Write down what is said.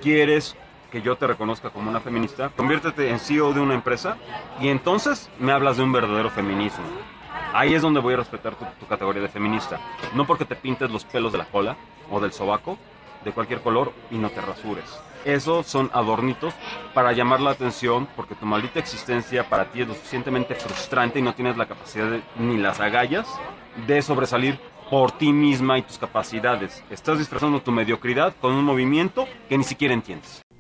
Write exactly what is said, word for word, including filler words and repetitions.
¿Quieres que yo te reconozca como una feminista? Conviértete en C E O de una empresa y entonces me hablas de un verdadero feminismo. Ahí es donde voy a respetar tu, tu categoría de feminista. No porque te pintes los pelos de la cola o del sobaco de cualquier color y no te rasures. Esos son adornitos para llamar la atención, porque tu maldita existencia para ti es lo suficientemente frustrante y no tienes la capacidad de, ni las agallas de sobresalir por ti misma y tus capacidades. Estás disfrazando tu mediocridad con un movimiento que ni siquiera entiendes.